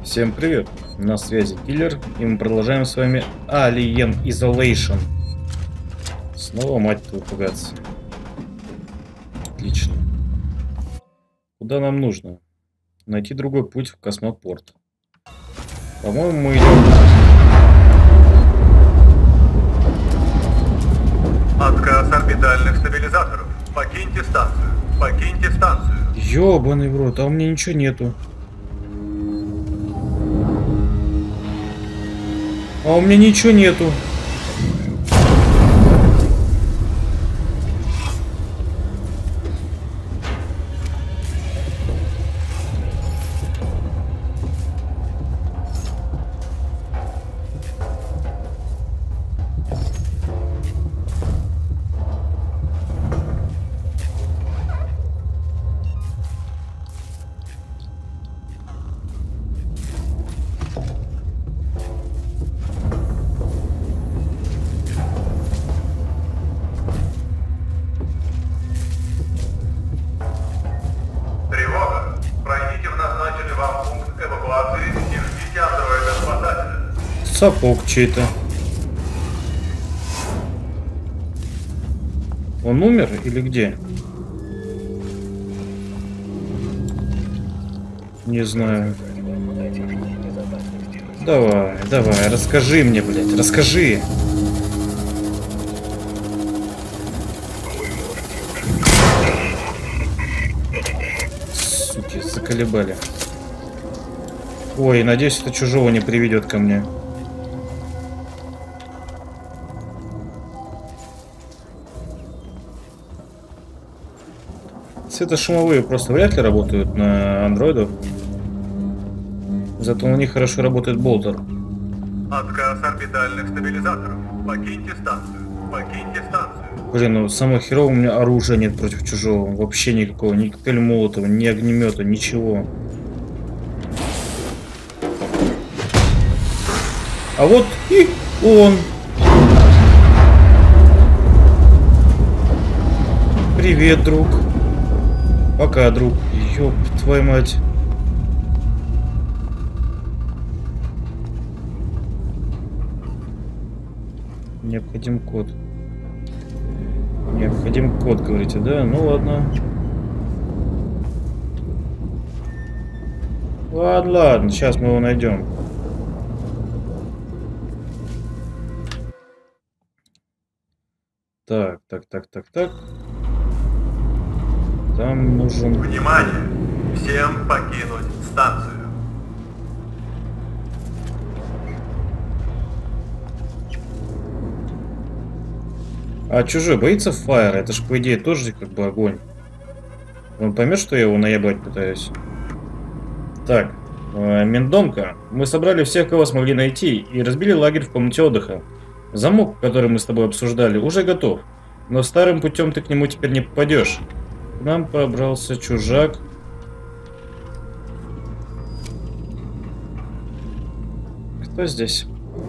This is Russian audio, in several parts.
Всем привет! На связи Киллер, и мы продолжаем с вами Alien Isolation. Снова, мать твою, пугаться. Отлично. Куда нам нужно? Найти другой путь в космопорт. По-моему, мы идем... Отказ орбитальных стабилизаторов. Покиньте станцию. Покиньте станцию. Ёбаный в рот, а у меня ничего нету. А у меня ничего нету. Тревога. Пройдите в назначенный вам пункт эвакуации и ждите андроида-спасателя. Сапог чей-то. Он умер или где? Не знаю. Давай, давай, расскажи мне, блядь, расскажи. Суки, заколебали. Ой, надеюсь, это чужого не приведет ко мне. Светошумовые просто вряд ли работают на андроидов. Зато на них хорошо работает болтер. Отказ орбитальных стабилизаторов. Покиньте станцию. Покиньте станцию. Блин, ну самое херовое, у меня оружия нет против чужого. Вообще никакого. Ни коктейля Молотова, ни огнемета, ничего. А вот и он. Привет, друг. Пока, друг. Ёб твою мать. Необходим код. Необходим код, говорите, да? Ну ладно. Ладно, ладно, сейчас мы его найдем. Так. Там нужен... Внимание! Всем покинуть станцию. А чужой боится фаера? Это ж, по идее, тоже как бы огонь. Он поймет, что я его наебать пытаюсь. Так, Мендомка. Мы собрали всех, кого смогли найти, и разбили лагерь в комнате отдыха. Замок, который мы с тобой обсуждали, уже готов. Но старым путем ты к нему теперь не попадешь. К нам пробрался чужак. Кто здесь?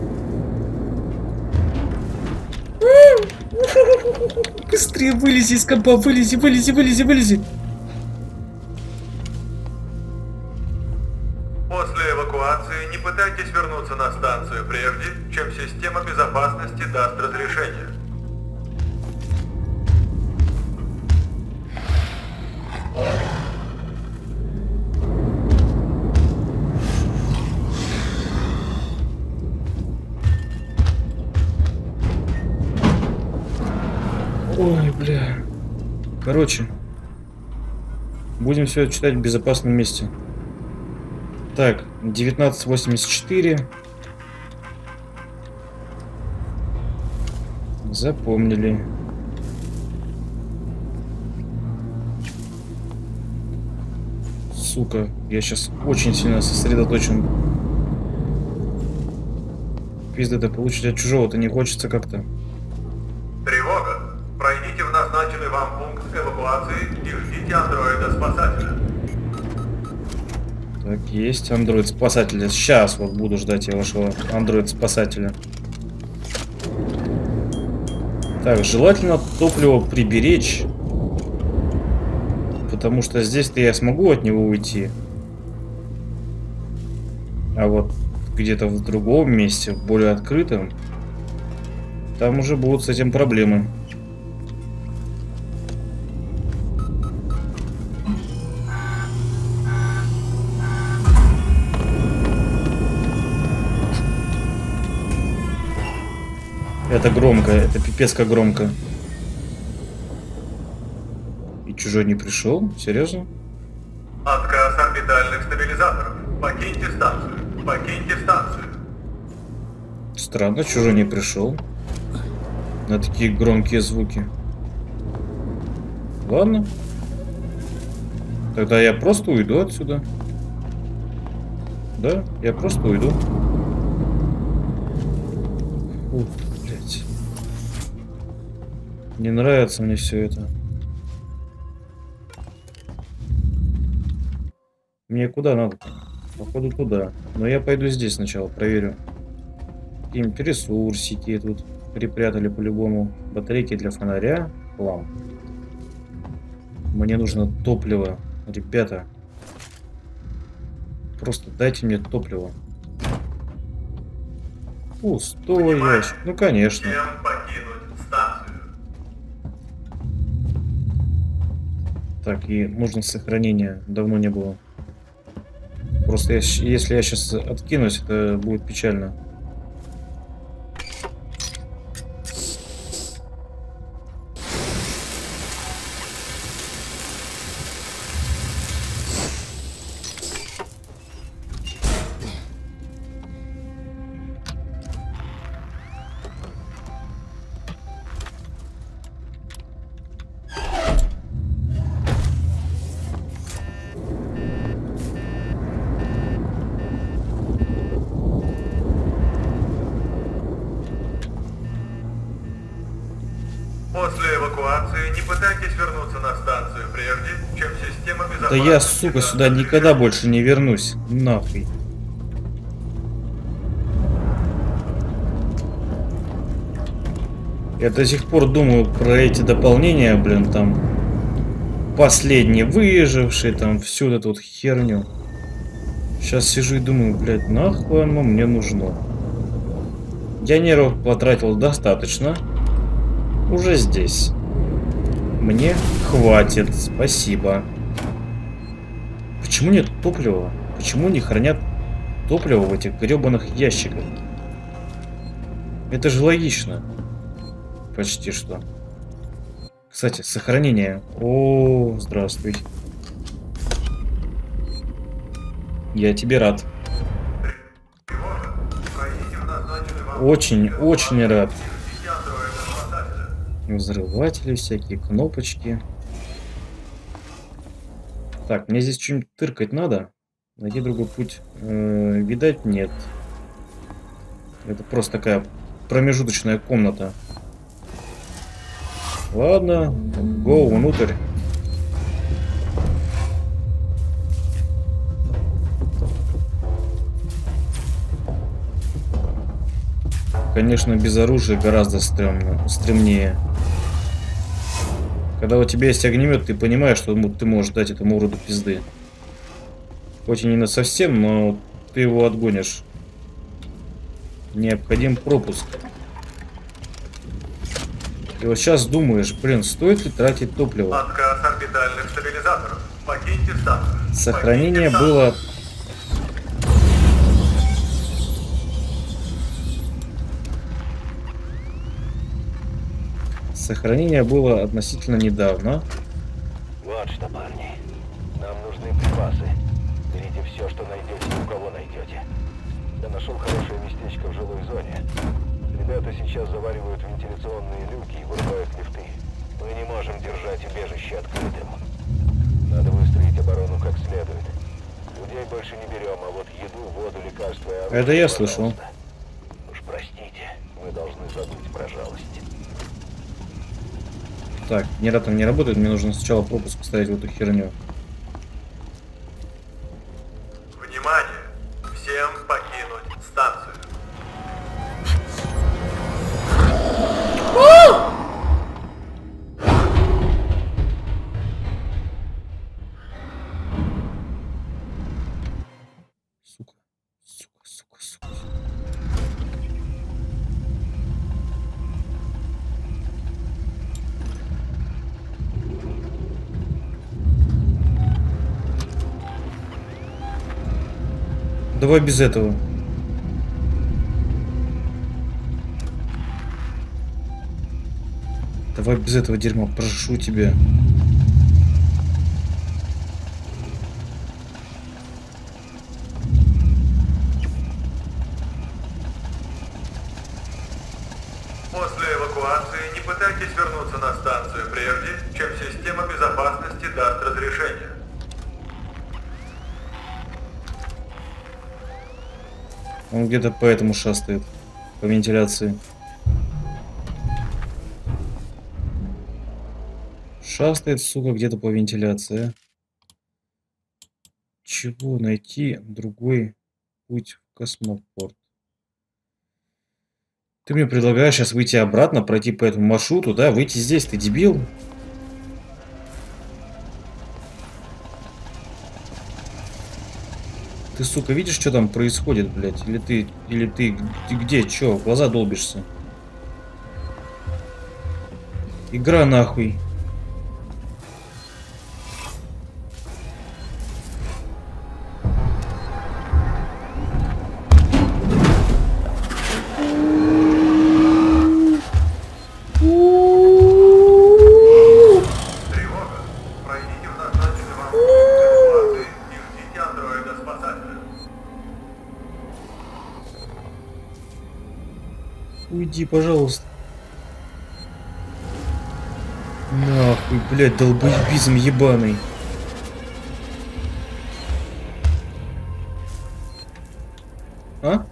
Быстрее вылези из компа, вылези. После эвакуации не пытайтесь вернуться на станцию прежде, чем система безопасности даст разрешение. Ой, бля. Короче, будем все читать в безопасном месте. Так, 1984. Запомнили. Сука, я сейчас очень сильно сосредоточен. Пизда-то получить от чужого-то не хочется как-то. Тревога! Пройдите в назначенный вам пункт эвакуации и ждите андроида-спасателя. Так, есть андроид-спасатель. Сейчас вот буду ждать я вашего андроид-спасателя. Так, желательно топливо приберечь. Потому что здесь-то я смогу от него уйти. А вот где-то в другом месте, в более открытом, там уже будут с этим проблемы. Это громко, это пипец как громко. И чужой не пришел? Серьезно? Отказ орбитальных стабилизаторов. Покиньте станцию. Покиньте станцию. Странно, чужой не пришел. На такие громкие звуки. Ладно. Тогда я просто уйду отсюда. Да, я просто уйду. Ух, блядь. Не нравится мне все это. Мне куда надо? Походу туда. Но я пойду здесь сначала, проверю. Какие-нибудь ресурсики тут припрятали по-любому. Батарейки для фонаря. Ламп. Мне нужно топливо. Ребята. Просто дайте мне топливо. Пустой ящик. Ну, конечно. Всем покинуть станцию. Так, и нужно сохранение. Давно не было. Просто если я сейчас откинусь, это будет печально. После эвакуации не пытайтесь вернуться на станцию прежде, чем система Да безопасности... я, сука, сюда никогда больше не вернусь. Нахуй. Я до сих пор думаю про эти дополнения, блин, там... Последний выживший, там, всю эту вот херню. Сейчас сижу и думаю, блядь, нахуй оно мне нужно. Я нервов потратил достаточно. Уже здесь. Мне хватит, спасибо. Почему нет топлива? Почему не хранят топливо в этих гребаных ящиках? Это же логично. Почти что. Кстати, сохранение. О, здравствуй. Я тебе рад. Очень, очень рад. Взрыватели всякие, кнопочки. Так, мне здесь что-нибудь тыркать надо? Найди другой путь. Видать, нет. Это просто такая промежуточная комната. Ладно, go внутрь. Конечно, без оружия гораздо стремнее. Когда у тебя есть огнемет, ты понимаешь, что ты можешь дать этому уроду пизды. Хоть и не на совсем, но ты его отгонишь. Необходим пропуск. И вот сейчас думаешь, блин, стоит ли тратить топливо? Отказ орбитальных стабилизаторов. Покиньте станцию. Сохранение Покиньте было... Сохранение было относительно недавно. Вот что, парни. Нам нужны припасы. Берите все, что найдете, у кого найдете. Я нашел хорошее местечко в жилой зоне. Ребята сейчас заваривают вентиляционные люки и вырубают лифты. Мы не можем держать убежище открытым. Надо выстроить оборону как следует. Людей больше не берем, а вот еду, воду, лекарства и оружие, Это я пожалуйста. слышал. Уж простите, мы должны забыть про жалость. Так, генератор не работает, мне нужно сначала пропуск поставить в эту херню. Внимание! Всем покинуть станцию. Сука, сука. Давай без этого. Давай без этого дерьма, прошу тебя. После эвакуации не пытайтесь вернуться на станцию прежде, чем система безопасности даст разрешение. Он где-то поэтому шастает. По вентиляции. Шастает, сука, где-то по вентиляции. А? Чего найти другой путь в космопорт? Ты мне предлагаешь сейчас выйти обратно, пройти по этому маршруту, да? Выйти здесь, ты дебил? Ты, сука, видишь, что там происходит, блядь? Или ты где, чё, в глаза долбишься? Игра нахуй. Уйди, пожалуйста. Нахуй, блядь, долбоебизм ебаный. А?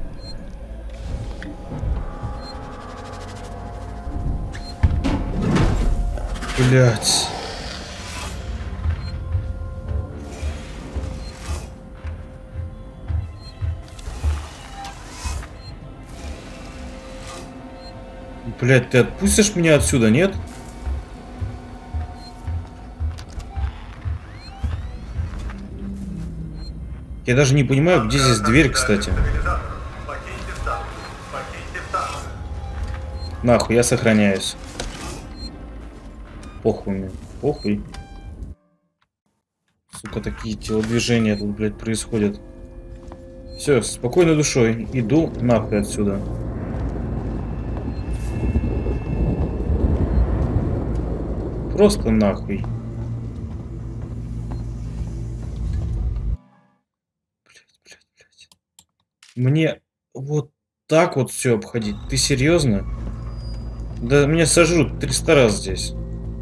Блядь. Блядь, ты отпустишь меня отсюда, нет? Я даже не понимаю, где здесь дверь, кстати. Нахуй, я сохраняюсь. Похуй мне, похуй. Сука, такие телодвижения тут, блядь, происходят. Все, спокойной душой. Иду нахуй отсюда. Просто нахуй. Блядь. Мне вот так вот все обходить. Ты серьезно? Да меня сожрут 300 раз здесь.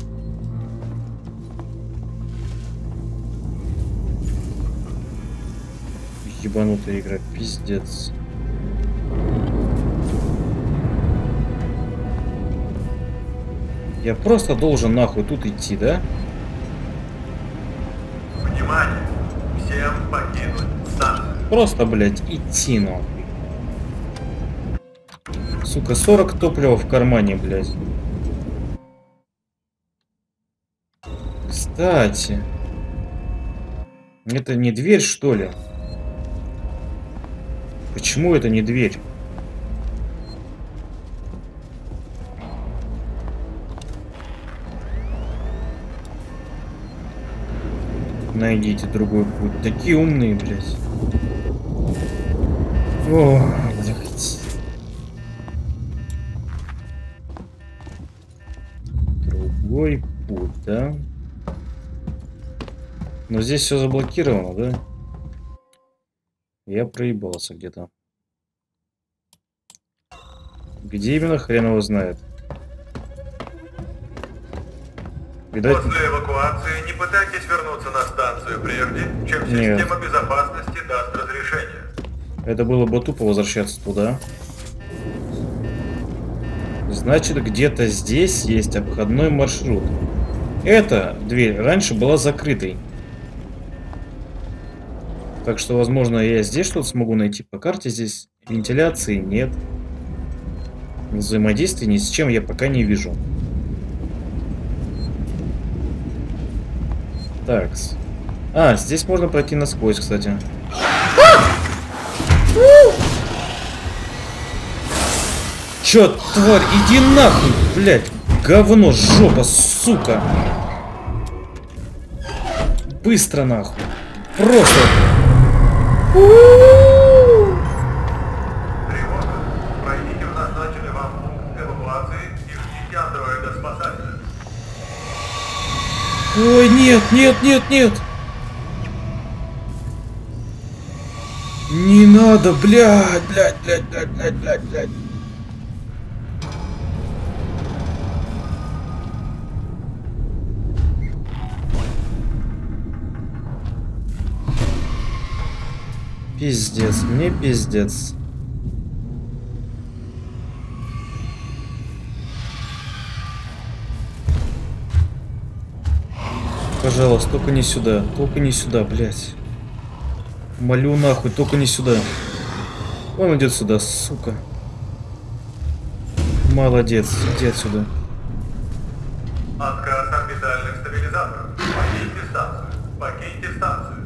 Ебанутая игра, пиздец. Я просто должен нахуй тут идти, да? Внимание! Всем покинуть станцию. Просто, блядь, идти нахуй. Сука, 40 топлива в кармане, блядь. Кстати. Это не дверь, что ли? Почему это не дверь? Найдите другой путь. Такие умные, блядь. О, блядь. Другой путь, да? Но здесь все заблокировано, да? Я проебался где-то. Где именно, хрен его знает. Видать... После эвакуации не пытайтесь вернуться на станцию прежде, чем система безопасности даст разрешение. Это было бы тупо возвращаться туда. Значит, где-то здесь есть обходной маршрут. Эта дверь раньше была закрытой. Так что, возможно, я здесь что-то смогу найти по карте. Здесь вентиляции нет. Взаимодействия ни с чем я пока не вижу. Так. А, здесь можно пройти насквозь, кстати. Чё, тварь, иди нахуй, блядь. Говно, жопа, сука. Быстро нахуй. Просто. Ой, нет, нет, нет, нет. Не надо, блядь, блядь, блядь, блядь, блядь, блядь, блядь. Пиздец, мне пиздец. Пожалуйста, только не сюда, блядь. Молю нахуй, только не сюда. Он идет сюда, сука. Молодец, иди отсюда. Отказ орбитальных стабилизаторов. Покиньте станцию. Покиньте станцию.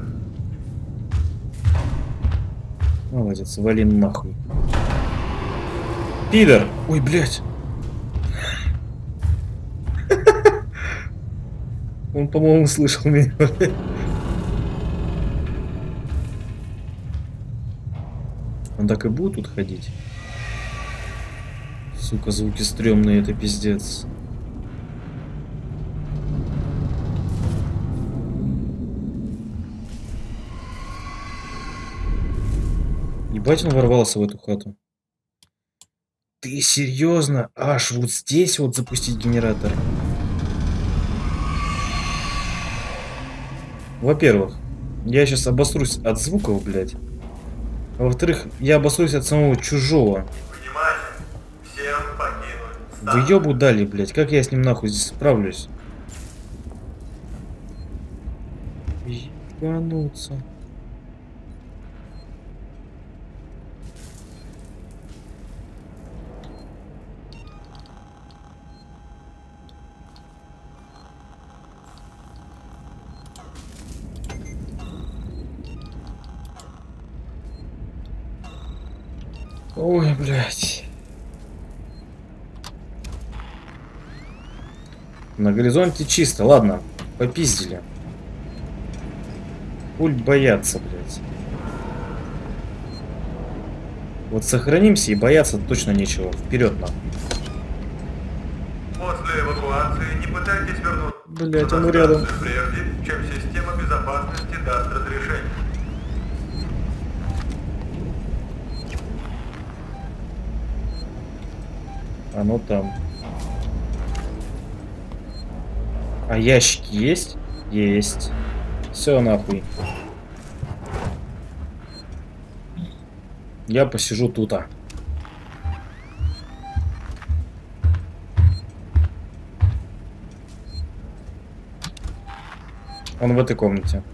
Молодец, вали нахуй. Пидор! Ой, блядь. Он, по-моему, слышал меня. Он так и будет тут ходить? Сука, звуки стрёмные, это пиздец. Ебать, он ворвался в эту хату. Ты серьезно? Аж вот здесь вот запустить генератор? Во-первых, я сейчас обосрусь от звуков, блядь. А во-вторых, я обосрусь от самого чужого. Внимание! Всем покинуть станцию. Выебу дали, блядь. Как я с ним нахуй здесь справлюсь? Ебануться. Ой, блядь. На горизонте чисто. Ладно, попиздили. Пуль бояться, блядь. Вот сохранимся и бояться точно нечего. Вперед нам. После эвакуации не пытайтесь вернуться Блядь, на он рядом. станцию прежде, чем система безопасности даст разрешение. Оно там. А ящики есть? Есть. Все нахуй. Я посижу тута. Он в этой комнате.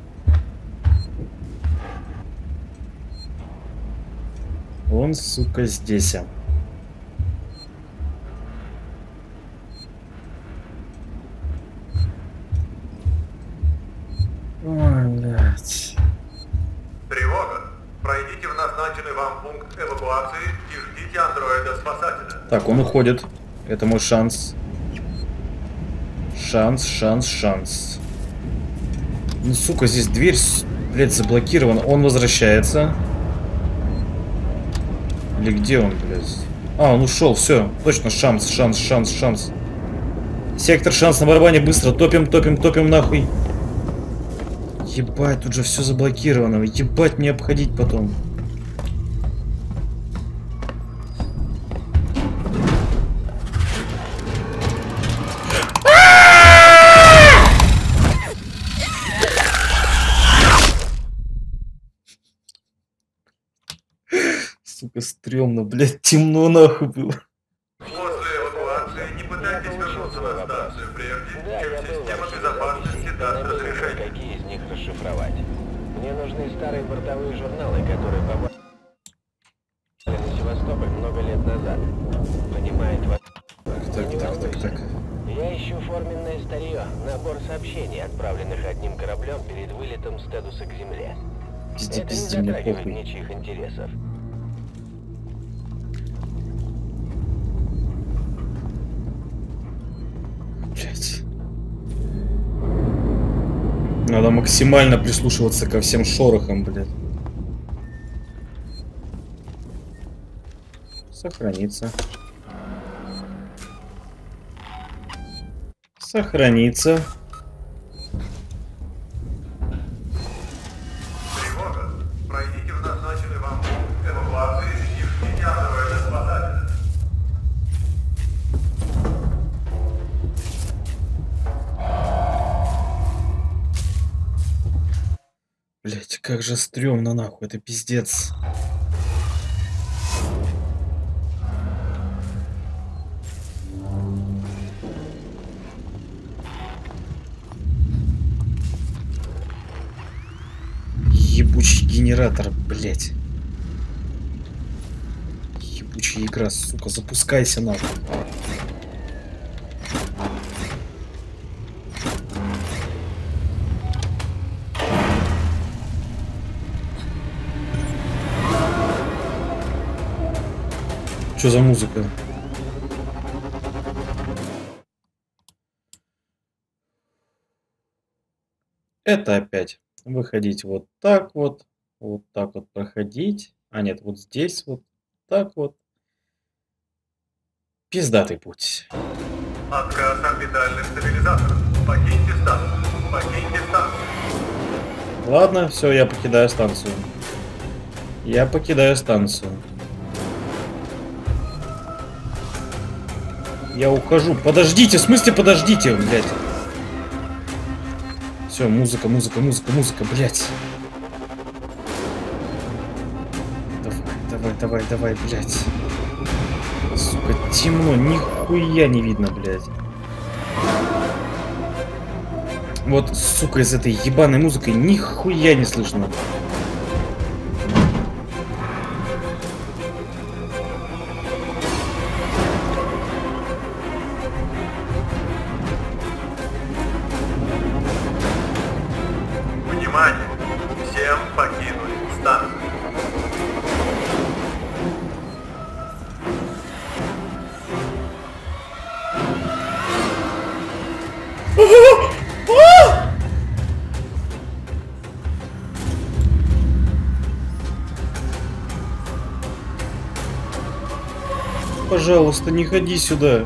Он, сука, здесь. Ой, блядь. Тревога! Пройдите в назначенный вам пункт эвакуации и ждите андроида-спасателя. Так, он уходит. Это мой шанс. Шанс. Ну, сука, здесь дверь, блядь, заблокирована. Он возвращается. Или где он, блядь? А, он ушел, все. Точно, шанс. Сектор шанс на барабане, быстро. Топим нахуй. Ебать, тут же все заблокировано. Ебать, мне обходить потом. Сука, стрёмно, блядь, темно нахуй было. После эвакуации не пытайтесь вернуться на станцию прежде, чем система безопасности даст разрешение. Какие из них расшифровать? Мне нужны старые бортовые журналы, которые попали на Севастополь много лет назад. Понимаете, Так. я ищу форменное старье, набор сообщений, отправленных одним кораблем перед вылетом Стедуса к Земле. Пизди, Это не пизди, мне затрагивает похуй. ничьих интересов. Блять. Надо максимально прислушиваться ко всем шорохам, блядь. Сохраниться. Как же стрёмно, нахуй, это пиздец. Ебучий генератор, блять. Ебучая игра, сука, запускайся нахуй. Что за музыка? Это опять выходить вот так вот проходить. А нет, вот здесь вот так вот. Пиздатый путь. Отказ орбитальных стабилизаторов. Покиньте станцию. Покиньте станцию. Ладно, все, я покидаю станцию. Я покидаю станцию. Я ухожу. Подождите, в смысле подождите, блядь. Все, музыка, блядь. Давай, блядь. Сука, темно, нихуя не видно, блядь. Вот, сука, из этой ебаной музыкой нихуя не слышно. Внимание! Всем покинуть станцию. Пожалуйста, не ходи сюда.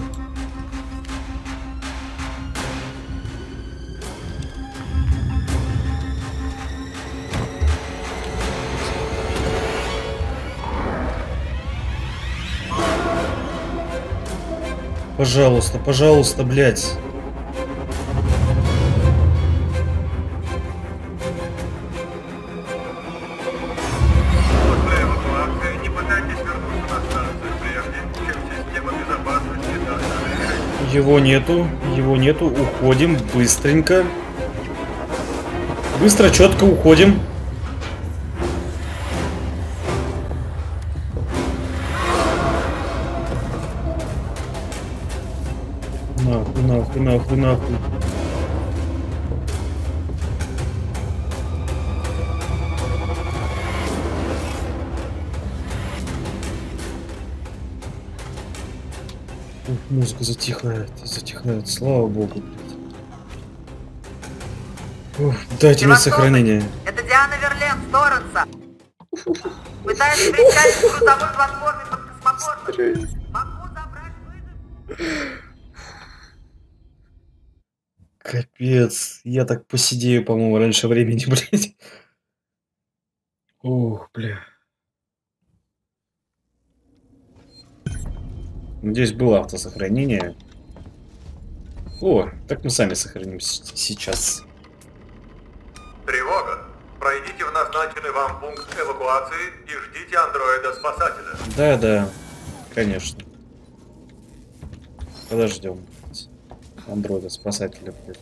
Пожалуйста, блядь. После эвакуации не пытайтесь вернуться на станцию прежде, чем система безопасности даст разрешение. Его нету. Уходим быстренько. Быстро, четко уходим. Нахуй. Ух, музыка затихает, слава богу, блядь. Ух, дайте мне сохранение. Это Диана Верлен, Торренса. Пытается причалить к грузовой платформе под космопортом. Могу забрать вызов. Капец, я так посидею, по-моему, раньше времени, блядь. Ух, бля. Здесь было автосохранение. О, так мы сами сохранимся сейчас. Тревога! Пройдите в назначенный вам пункт эвакуации и ждите андроида-спасателя. Да, конечно. Подождем. Андроида спасателя, блядь.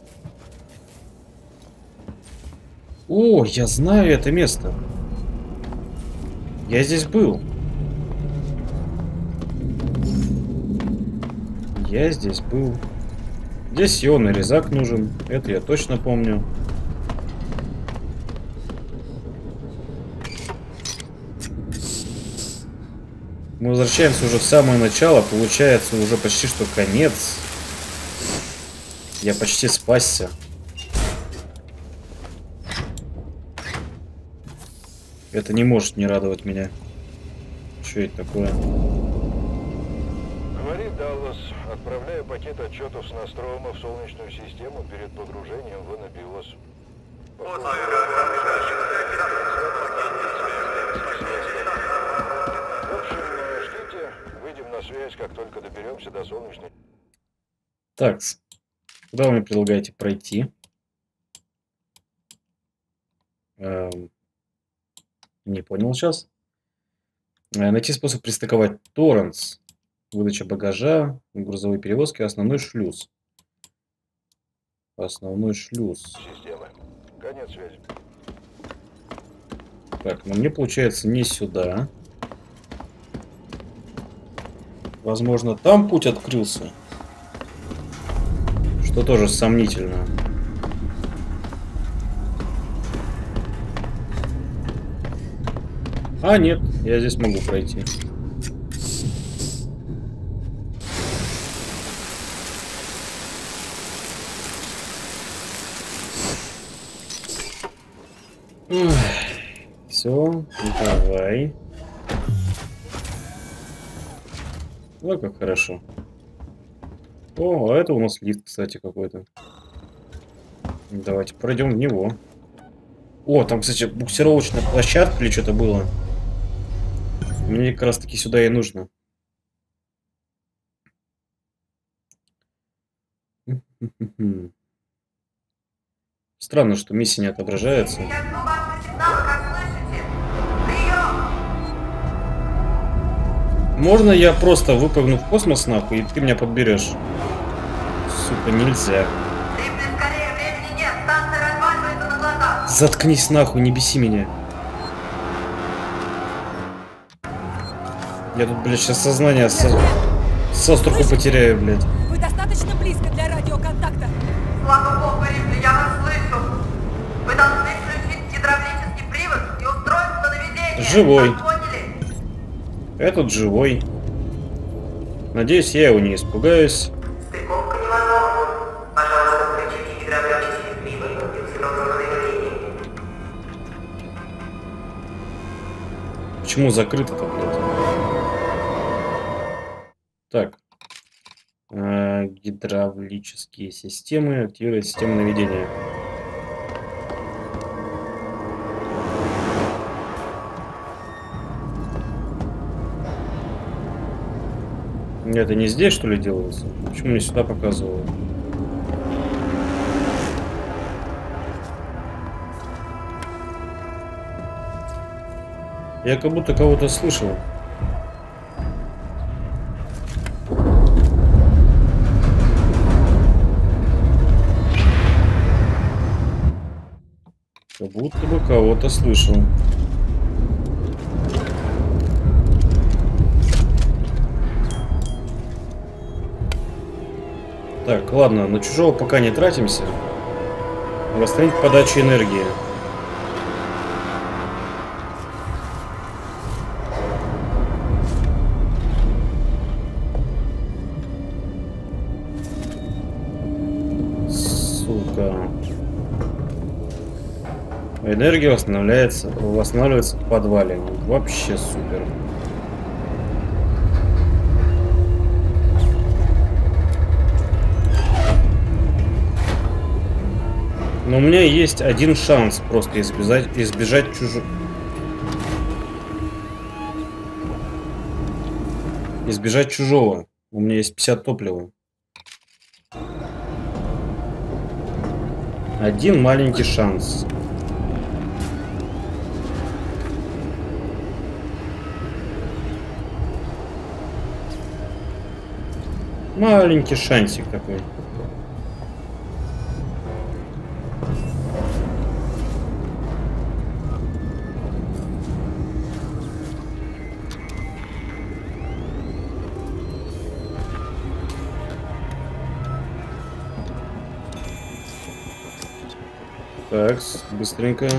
О, я знаю это место. Я здесь был. Здесь ионный резак нужен. Это я точно помню. Мы возвращаемся уже в самое начало. Получается уже почти что конец. Я почти спасся. Это не может не радовать меня. Что это такое? Говорит Даллас, отправляю пакет отчетов с Нострома в Солнечную систему перед погружением в Анабиос. В общем, ждите, выйдем на связь, как только доберемся до Солнечной. Так, куда вы мне предлагаете пройти? Не понял сейчас. Найти способ пристыковать торренс. Выдача багажа, грузовые перевозки, основной шлюз. Основной шлюз. Системы. Конец связи. Так, но мне получается не сюда. Возможно, там путь открылся. Что тоже сомнительно. А, нет, я здесь могу пройти. Все, давай. Вот как хорошо. О, а это у нас лифт, кстати, какой-то. Давайте пройдем в него. О, там, кстати, буксировочная площадка или что-то было. Мне как раз таки сюда и нужно. Странно, что миссия не отображается. Я жду вашего сигнала, как слышите? Прием! Можно я просто выпрыгну в космос нахуй, и ты меня подберешь? Сука, нельзя. Рипли, скорее, времени нет, станция разваливается на глазах. Заткнись нахуй, не беси меня. Я тут, блядь, сейчас сознание со струху потеряю, блядь. Вы достаточно близко для радиоконтакта. Слава богу, Рипли, я вас слышу. Вы должны включить гидравлический привод и устроиться на наведение. Живой. Как поняли? Этот живой. Надеюсь, я его не испугаюсь. Стыковка невозможна. Пожалуйста, включите гидравлический привод и устроиться на наведение. Почему закрыто-то, блядь? Так. Гидравлические системы. Активировать систему наведения. Это не здесь, что ли, делается? Почему мне сюда показывают? Я как будто кого-то слышал. Как будто бы кого-то слышал. Так, ладно, на чужого пока не тратимся. Восстановить подачу энергии. Сука. Энергия восстанавливается в подвале. Вообще супер. Но у меня есть один шанс просто избежать чужого. Избежать чужого. У меня есть 50 топлива. Один маленький шанс. Маленький шансик такой. Так, быстренько.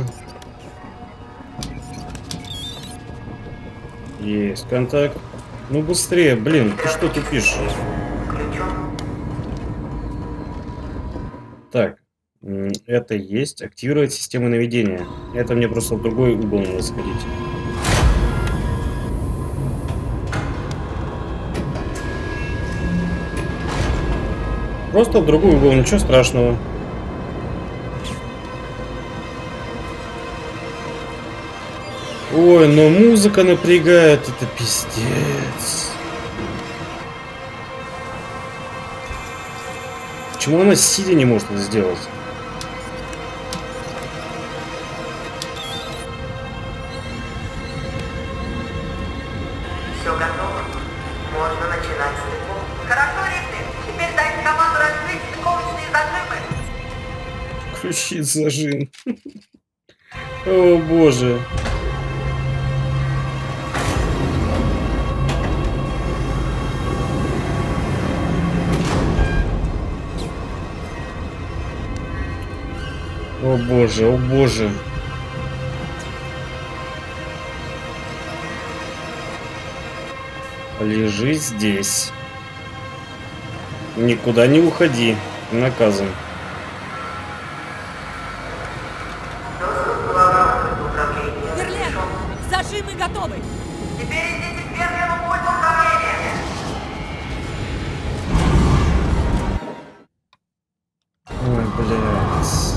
Есть контакт. Ну быстрее, блин, ты что тупишь? Так, это есть. Активировать систему наведения. Это мне просто в другой угол надо сходить. Просто в другой угол, ничего страшного. Ой, но музыка напрягает, это пиздец. Почему она сидя не может это сделать? Включить зажим. О боже. О боже, о боже. Лежи здесь. Никуда не уходи. Наказан. Верлен, зажимы готовы. Теперь идите к первому пульту управления. Ой, блядь.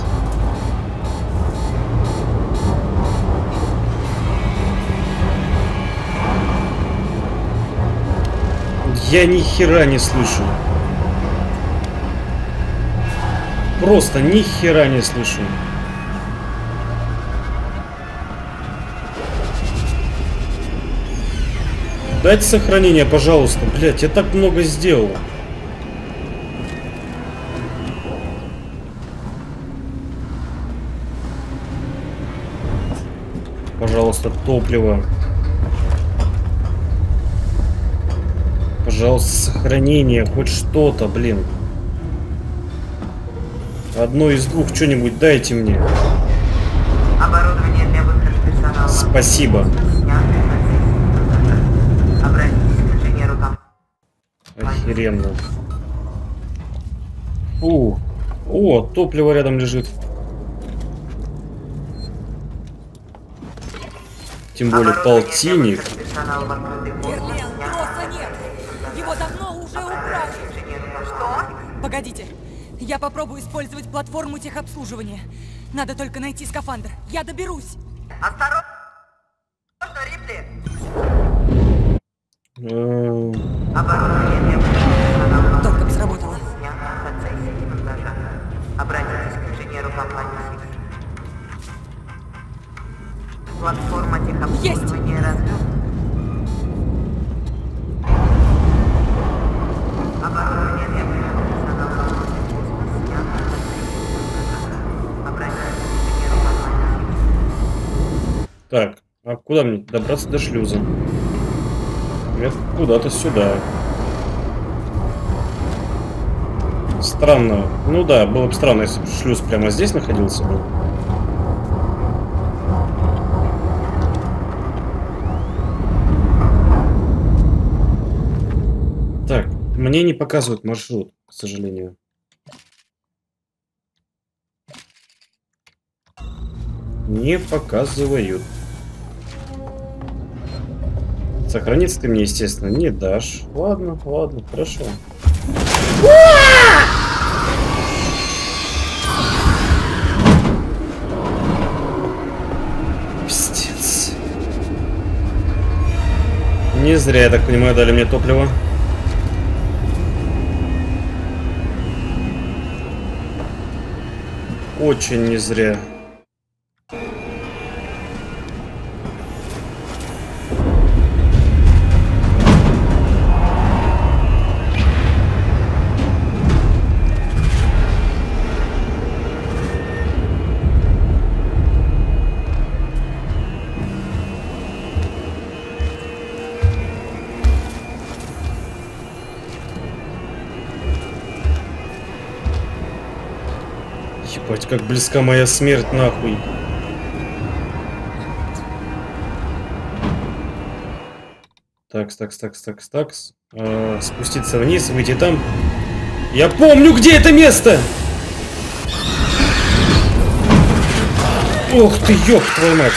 Я ни хера не слышу. Просто ни хера не слышу. Дайте сохранение, пожалуйста. Блять, я так много сделал. Пожалуйста, топливо. Пожалуйста, сохранение, хоть что-то, блин. Одно из двух, что-нибудь дайте мне. Оборудование для выхода персонала. Спасибо. Обратитесь к инженеру там. Охеренно. Фу. О, топливо рядом лежит. Тем более полтинник. Верлен, троса нет. Его давно уже убрали. Что? Погодите. Я попробую использовать платформу техобслуживания. Надо только найти скафандр. Я доберусь. Осторожно, Рипли. Оборудование для выхода персонала. Только бы сработало. Снято в процессе демонтажа. Обратитесь к инженеру компании Six. Платформа техобслуживания развернута. Оборудование для выхода персонала. Снято в процессе демонтажа. Обратитесь к инженеру компании Six. Так, а куда мне добраться до шлюза? Это куда-то сюда. Странно. Ну да, было бы странно, если бы шлюз прямо здесь находился бы. Так, мне не показывают маршрут, к сожалению. Не показывают. Сохраниться ты мне, естественно, не дашь. Ладно, ладно, хорошо. Пиздец. Не зря, я так понимаю, дали мне топливо. Очень не зря. Ебать, как близка моя смерть, нахуй. Такс. Спуститься вниз, выйти там. Я помню, где это место! Ох ты, ёб твою мать.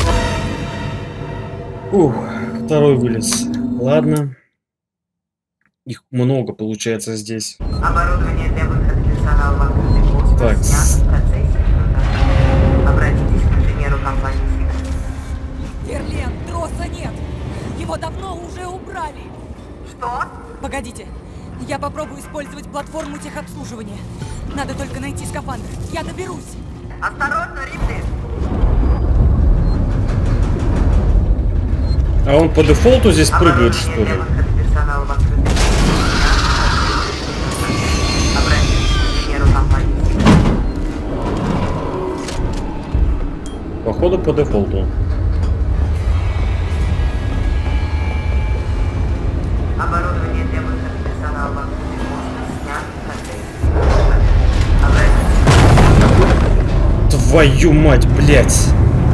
Ух, второй вылез. Ладно. Их много получается здесь. Оборудование для выхода персонала в открытый космос Так. снято в процессе демонтажа. Обратитесь к инженеру компании Six. Верлен, троса нет. Его давно уже убрали. Что? Погодите. Я попробую использовать платформу техобслуживания. Надо только найти скафандр. Я доберусь. Осторожно, Рипли. А он по дефолту здесь прыгает, что Оборудование ли? для выхода персонала в открытый космос снято в процессе демонтажа. Обратитесь к инженеру компании Six. походу по дефолту. Оборудование требуется персонал в округе снят. Твою мать, блядь!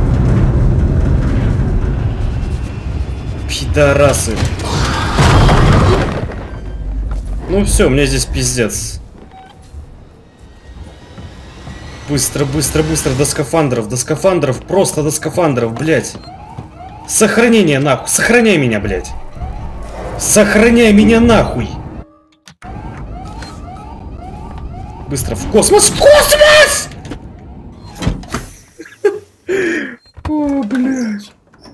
Пидорасы. Ну все, мне здесь пиздец. Быстро, быстро, быстро, до скафандров, просто до скафандров, блядь. Сохранение, нахуй, сохраняй меня, блядь. Сохраняй меня, нахуй. Быстро в космос, в космос! О, блядь.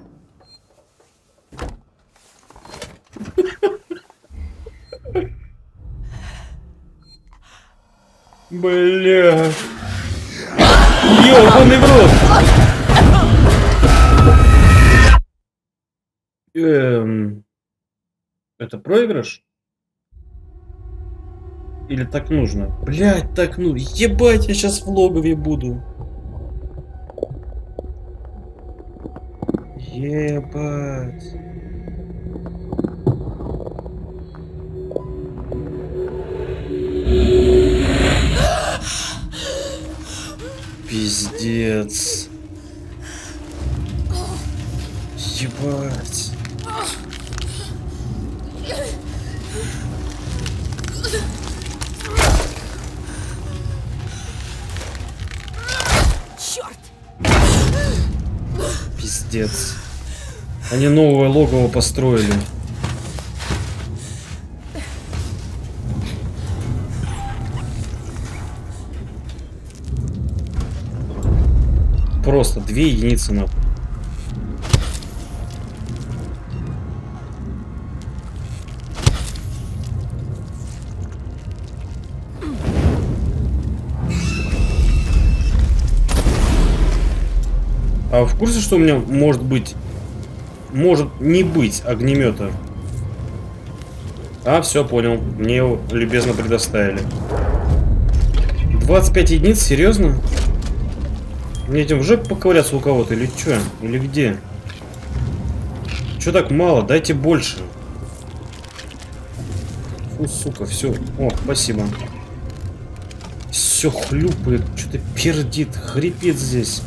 Бля. Ёбаный в рот. Это проигрыш? Или так нужно? Блять, так ну. Ебать, я сейчас в логове буду. Ебать. Пиздец. Ебать. Черт! Пиздец. Они новое логово построили. Просто 2 единицы нахуй. А в курсе, что у меня может не быть огнемета? А, все, понял. Мне его любезно предоставили. 25 единиц, серьезно? Мне этим уже поковыряться у кого-то или что? Или где? Че так мало? Дайте больше. Фу, сука, все. О, спасибо. Все хлюпает, что-то пердит, хрипит здесь.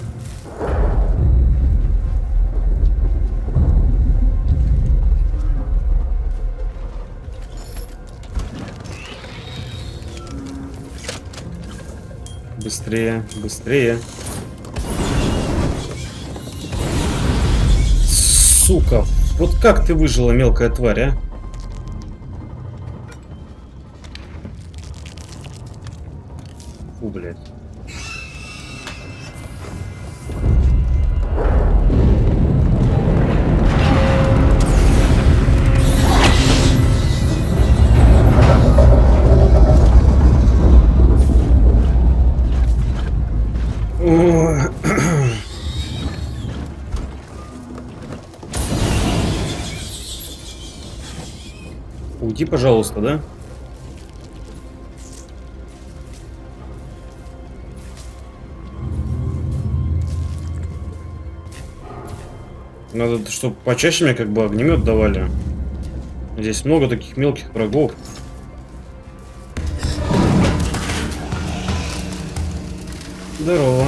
Быстрее, быстрее. Сука, вот как ты выжила, мелкая тварь, а? Фу, блядь. Уйди, пожалуйста, да? Надо, чтобы почаще мне как бы огнемет давали. Здесь много таких мелких врагов. Здорово.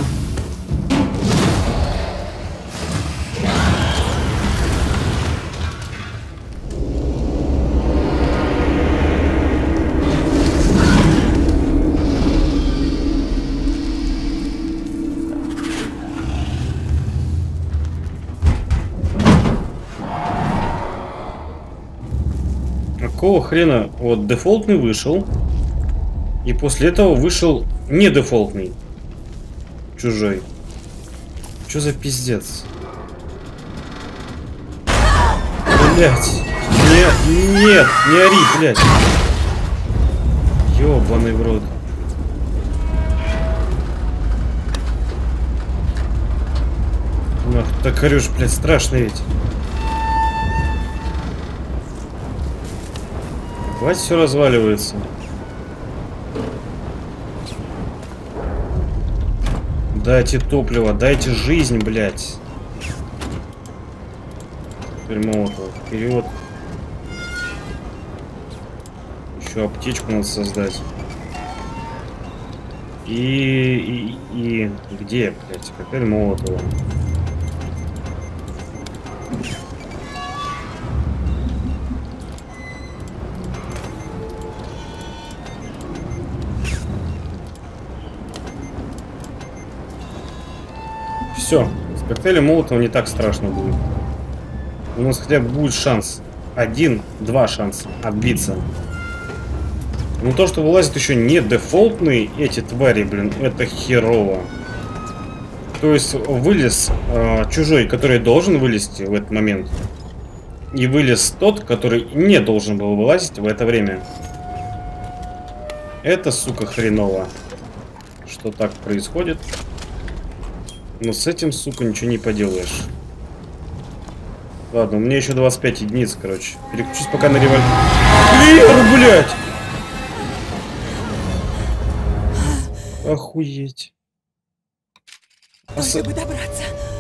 Какого хрена? Вот дефолтный вышел. И после этого вышел не дефолтный. Чужой. Что за пиздец? Блять. Нет, нет, не ори, блять. Ёбаный в рот. Ах, так орёшь, блядь, страшно ведь. Хватит, все разваливается. Дайте топливо, дайте жизнь, блядь. Теперь молотов. Вперед. Еще аптечку надо создать. И где, блядь, коктейль молотова? Все, с коктейлем молотова не так страшно будет. У нас хотя бы будет шанс. 1-2 шанса отбиться. Но то, что вылазит еще не дефолтные эти твари, блин, это херово. То есть вылез чужой, который должен вылезти в этот момент. И вылез тот, который не должен был вылазить в это время. Это, сука, хреново. Что так происходит. Но с этим, сука, ничего не поделаешь. Ладно, у меня еще 25 единиц, короче. Переключусь пока на револьвер, блядь! Охуеть. Только бы добраться.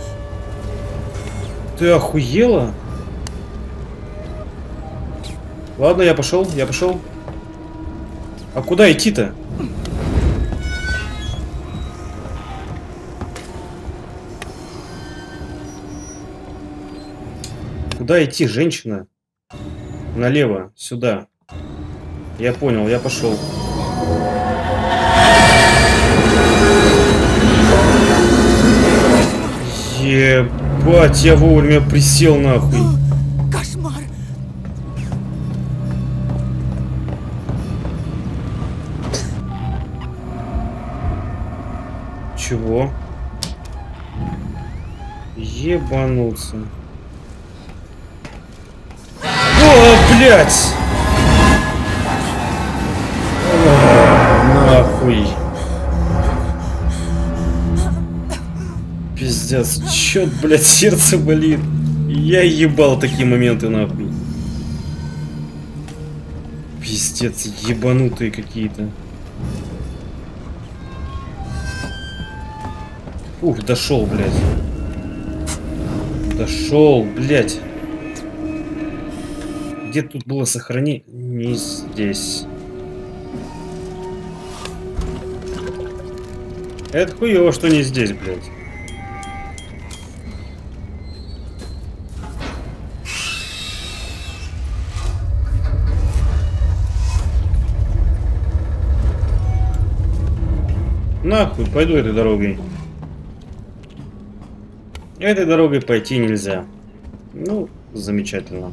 Ты охуела? Ладно, я пошел, я пошел. А куда идти-то? Куда идти, женщина? Налево, сюда. Я понял, я пошел. Ебать, я вовремя присел нахуй. Кошмар. Чего? Ебануться. О, блядь! Нахуй. Пиздец, чё, блядь, сердце болит. Я ебал такие моменты, нахуй. Пиздец, ебанутые какие-то. Ух, дошел, блядь. Дошел, блядь. Где тут было сохранить? Не здесь. Это хуево, что не здесь, блядь. Нахуй, пойду этой дорогой. Этой дорогой пойти нельзя. Ну, замечательно.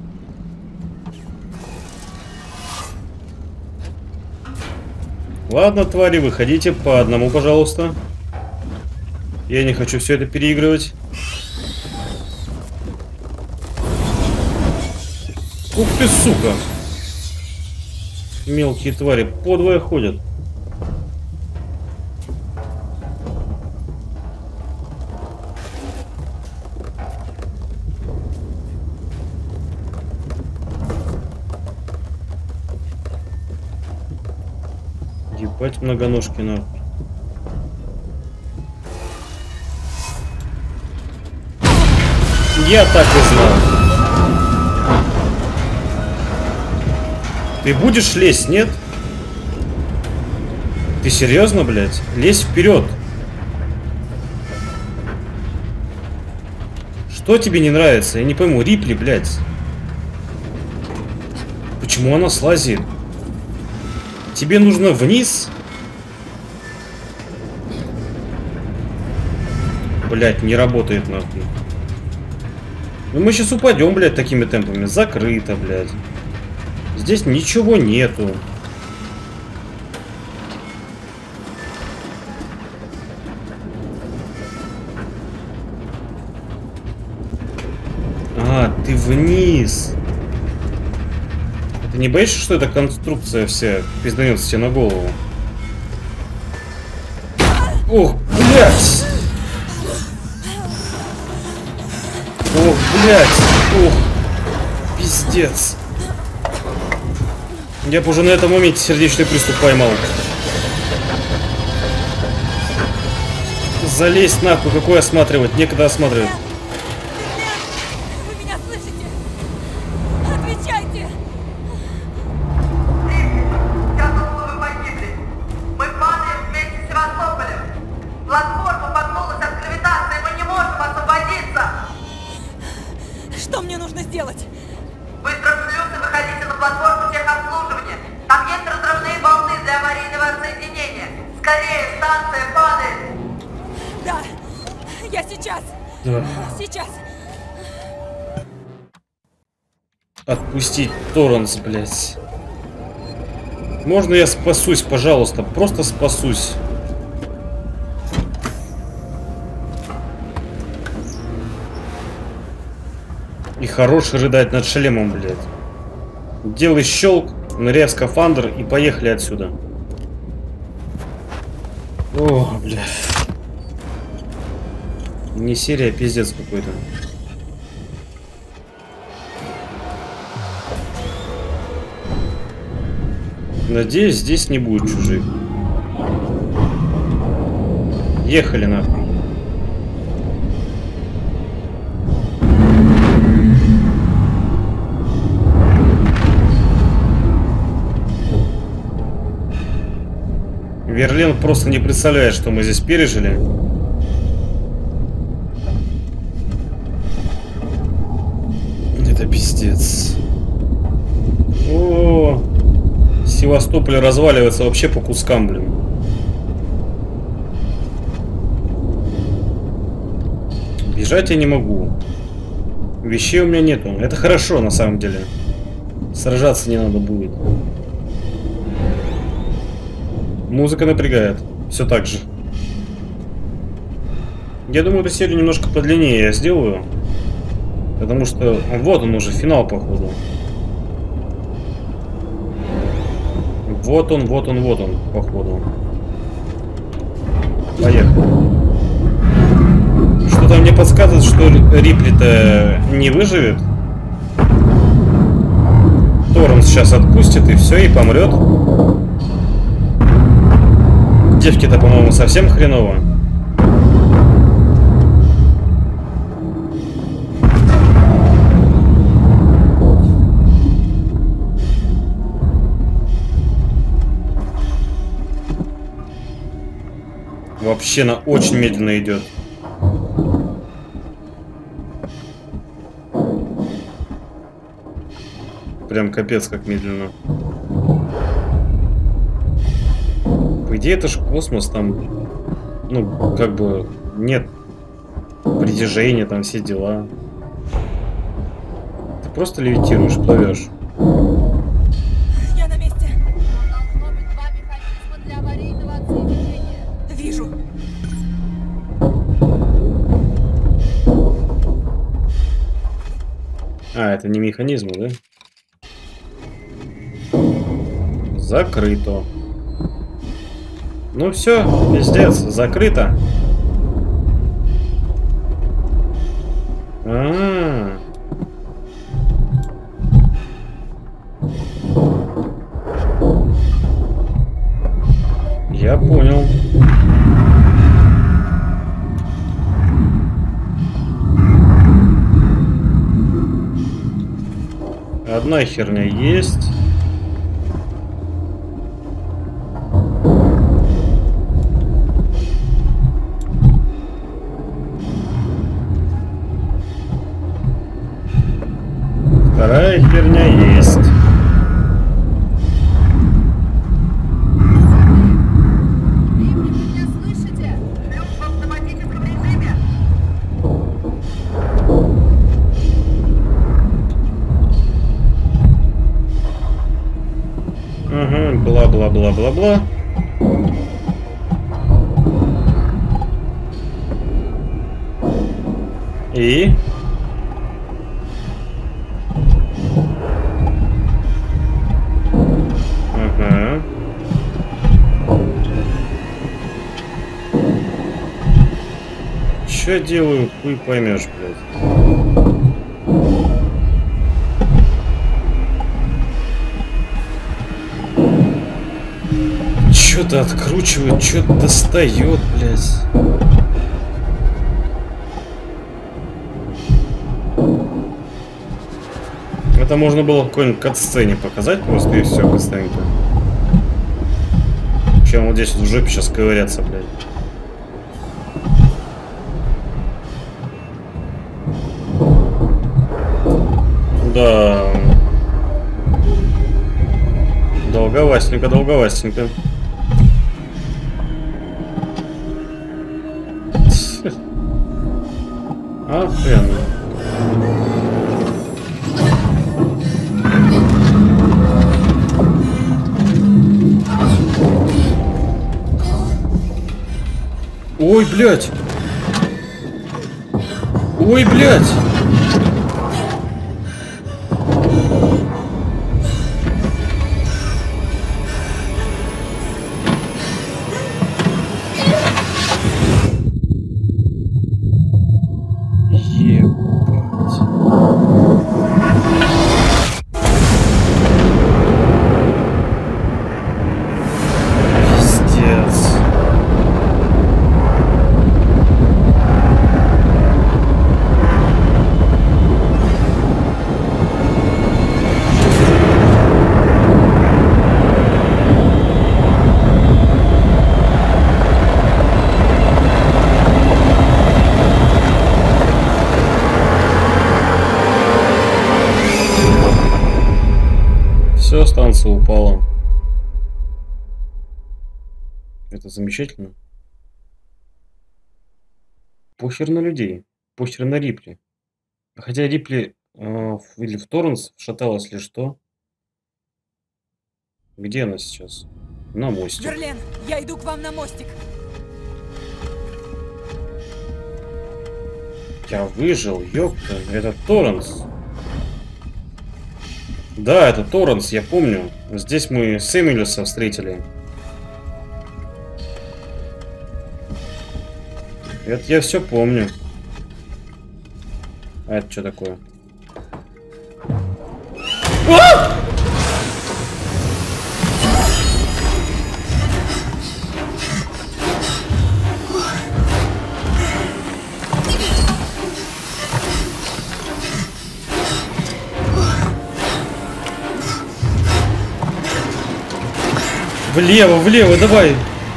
Ладно, твари, выходите по одному, пожалуйста. Я не хочу все это переигрывать. Ух ты, сука! Мелкие твари подвое ходят. Ебать многоножки, нахуй. Я так и знал. Ты будешь лезть, нет? Ты серьезно, блядь? Лезь вперед. Что тебе не нравится? Я не пойму. Рипли, блядь. Почему она слазит? Тебе нужно вниз? Блядь, не работает, нахуй. Ну мы сейчас упадем, блядь, такими темпами. Закрыто, блядь. Здесь ничего нету. А, ты вниз. Ты не боишься, что эта конструкция вся пизданется тебе на голову? Ох, блядь! Ох, блядь! Ох, пиздец! Я бы уже на этом моменте сердечный приступ поймал. залезть нахуй, какой осматривать? Некогда осматривать. Вы меня слышите? Отвечайте! Я думала, вы погибли. Мы падаем вместе с Севастополем. Платформа поднулась от гравитации, мы не можем освободиться. Что мне нужно сделать? Быстро в шлюз и выходите на платформу техобслуживания. Там есть разрывные волны для аварийного отсоединения. Скорее, станция падает. Да, я сейчас. Да. Сейчас. Отпустить Торренс, блядь. Можно я спасусь, пожалуйста? Просто спасусь. И хорош рыдать над шлемом, блядь. Делай щелк, ныряй в скафандр и поехали отсюда. О, блядь. Не серия, а пиздец какой-то. Надеюсь, здесь не будет чужих. Ехали нахуй. Верлен просто не представляет, что мы здесь пережили. Это пиздец. О, Севастополь разваливается вообще по кускам, блин. Бежать я не могу. Вещей у меня нету. Это хорошо, на самом деле. Сражаться не надо будет. Музыка напрягает. Все так же. Я думаю, эту серию немножко подлиннее я сделаю. Потому что вот он уже, финал, походу. Вот он, походу. Поехали. Что-то мне подсказывает, что Рипли-то не выживет. Торренс сейчас отпустит и все, и помрет. Девки-то, по-моему, совсем хреново. Вообще она очень медленно идет. Прям капец как медленно. По идее, это же космос, там, ну, как бы, нет притяжения, там все дела. Ты просто левитируешь, плывешь. Я на месте. Должно быть 2 механизма для аварийного отсоединения. Вижу. А, это не механизмы, да? Закрыто. Ну все, пиздец, закрыто. Я понял. Одна херня есть. Вторая херня есть. Рипли, вы меня слышите? Шлюз в автоматическом режиме. Ага, бла-бла-бла-бла-бла. И? Ага. Чё делаю, хуй поймешь, блядь. Что-то откручивает, что-то достает, блядь. Это можно было в какой-нибудь кат-сцене показать просто и все быстренько. Чем вот здесь вот в жопе сейчас ковыряться, блядь. Да. Долговастенько, долговастенько. Охрененно. Ой, блядь! Ой, блядь! Все, станция упала. Это замечательно. Похер на людей. Похер на Рипли. Хотя Рипли или в Торренс шаталась или что. Где она сейчас? На мостике. Верлен, я иду к вам на мостик. Я выжил, ёпта. Это Торренс. Да, это Торренс, я помню. Здесь мы Сэмюэлса встретили. Это я все помню. А это что такое? А! Влево, влево, давай.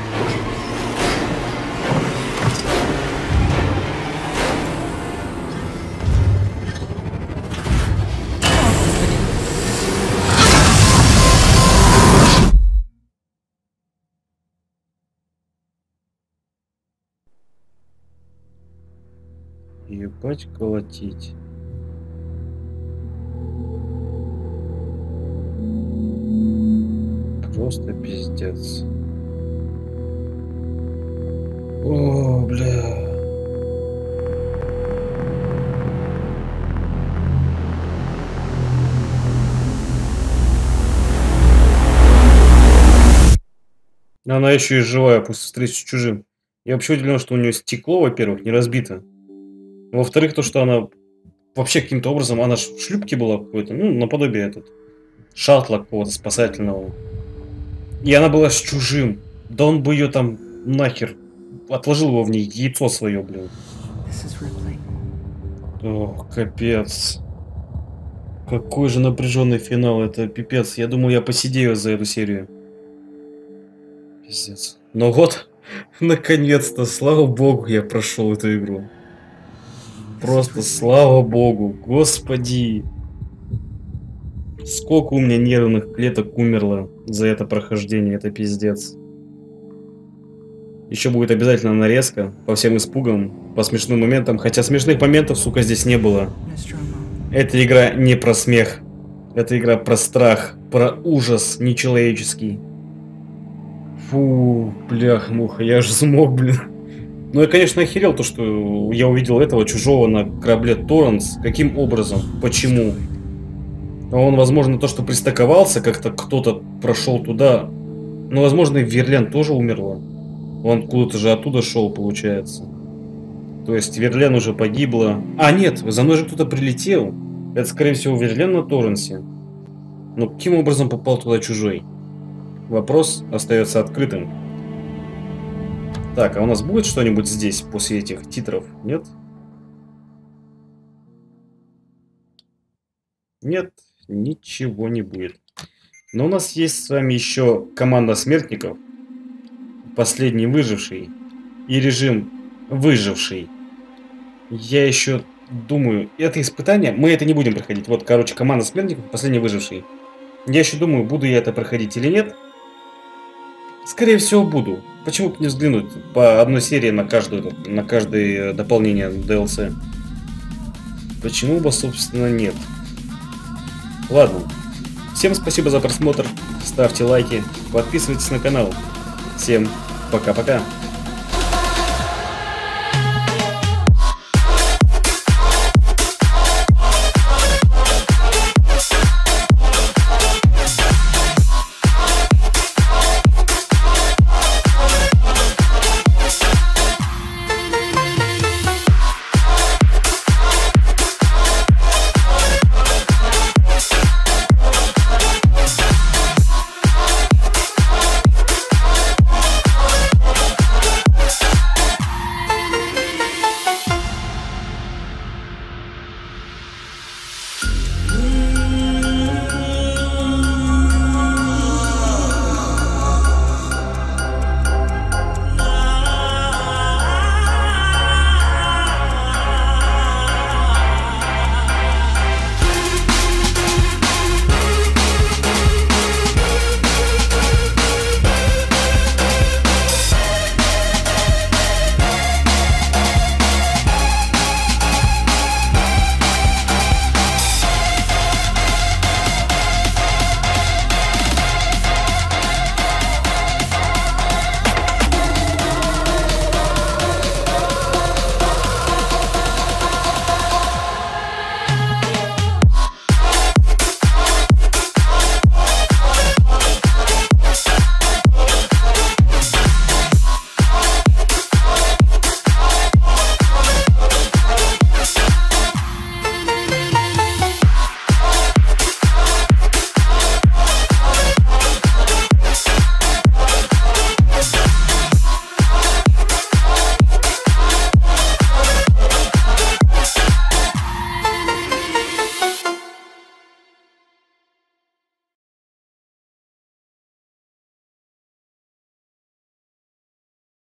Ебать колотить. Просто пиздец. О, бля. Она еще и живая после встречи с чужим. Я вообще удивлен, что у нее стекло, во-первых, не разбито. Во-вторых, то, что она вообще каким-то образом, она ж в шлюпке была какой-то, ну, наподобие этот шаттла какого-то спасательного. И она была с чужим. Да он бы ее там нахер отложил его в ней яйцо свое, блин. О, капец. Какой же напряженный финал, это пипец. Я думаю, я посидею за эту серию. Пиздец. Но вот, наконец-то, слава богу, я прошел эту игру. Просто слава богу, господи. Сколько у меня нервных клеток умерло за это прохождение, это пиздец. Еще будет обязательно нарезка по всем испугам, по смешным моментам, хотя смешных моментов, сука, здесь не было. Эта игра не про смех, это игра про страх, про ужас нечеловеческий. Фу, блях-муха, я аж смог, блин. Ну я, конечно, охерел то, что я увидел этого чужого на корабле Торренс. Каким образом? Почему? Он, возможно, то, что пристыковался, как-то кто-то прошел туда. Но, возможно, и Верлен тоже умерла. Он куда-то же оттуда шел, получается. То есть Верлен уже погибла. А, нет, за мной же кто-то прилетел. Это, скорее всего, Верлен на Торренсе. Но каким образом попал туда чужой? Вопрос остается открытым. Так, а у нас будет что-нибудь здесь после этих титров? Нет? Нет, ничего не будет. Но у нас есть с вами еще команда смертников, последний выживший и режим выживший. Я еще думаю, это испытание, мы это не будем проходить. Вот, короче, команда смертников, последний выживший. Я еще думаю, буду я это проходить или нет. Скорее всего, буду. Почему бы не взглянуть по одной серии на каждое дополнение DLC? Почему бы, собственно, нет? Ладно. Всем спасибо за просмотр. Ставьте лайки, подписывайтесь на канал. Всем пока-пока.